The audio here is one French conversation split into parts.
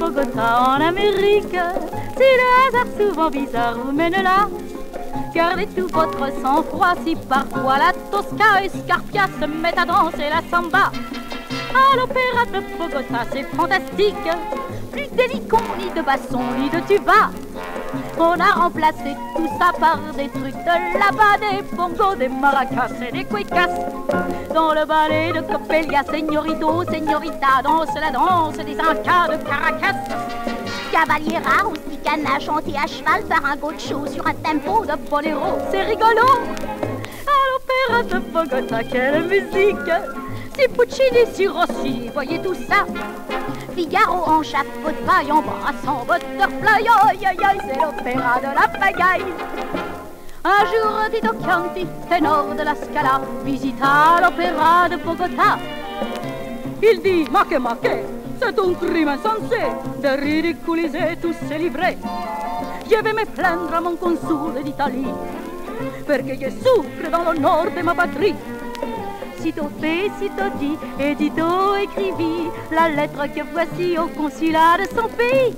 Bogota en Amérique. Si le hasard souvent bizarre vous mène là, gardez tout votre sang-froid si parfois la Tosca et Scarpia se mettent à danser la samba. À l'opéra de Bogota, c'est fantastique. Plus d'hélicon, ni de basson, ni de tuba. On a remplacé tout ça par des trucs de là-bas, des bongos, des maracas et des cuecas. Dans le ballet de Coppelia, Señorito, Señorita danse la danse des Incas de Caracas. Cavaliera, rusticana, chantée à cheval par un gaucho sur un tempo de boléro. C'est rigolo. À l'opéra de Bogota, quelle musique. Si Puccini, si Rossi, voyez tout ça. Figaro en chapeau de paille, embrassant butterfly, aïe aïe aïe, c'est l'opéra de la pagaille. Un jour, Tito Chianti, ténor de la Scala, visita l'opéra de Bogota. Il dit, ma che, c'est un crime insensé de ridiculiser tous ces livrets. Je vais me plaindre à mon consul d'Italie, perché je souffre dans l'honneur de ma patrie. Sitôt fait, sitôt dit, et Tito écrivit la lettre que voici au consulat de son pays.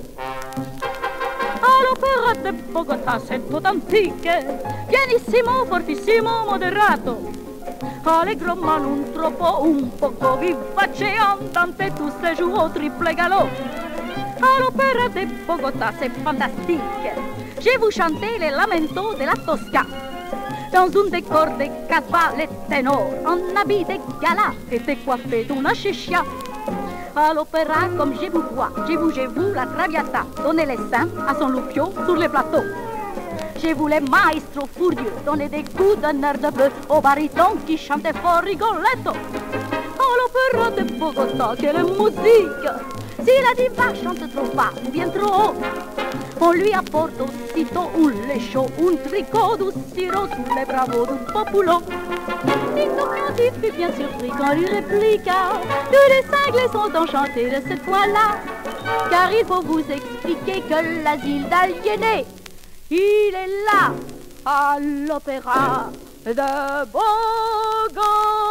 À l'opéra de Bogota, c'est authentique, pianissimo, fortissimo, moderato. Allegro ma non troppo, un poco vivace, andante, tous ces jours au triple galop. À l'opéra de Bogota, c'est fantastique. Je vous chanter les lamentos de la Tosca. Dans un décor de casbah, les ténors en habit de gala étaient coiffés d'une chicha. À l'opéra, comme je vous vois, je vous la traviata, donnez les seins à son loupio sur les plateaux. Je voulais maestro furieux, donner des coups d'un air de bleu au baryton qui chantait fort rigoletto. À l'opéra de Bogota, quelle musique! Si la diva chante trop bas ou bien trop haut, on lui apporte aussitôt un lait chaud, un tricot du sirop sous les bravos du populo. Tito Chianti fut bien surpris quand il répliqua: tous les cinglés sont enchantés de cette fois-là, car il faut vous expliquer que l'asile d'aliénés, il est là, à l'opéra de Bogota.